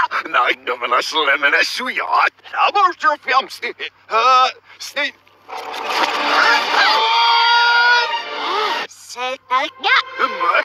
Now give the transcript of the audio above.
نايم من أصل من السويات أبغى أشوف يوم سنين ستة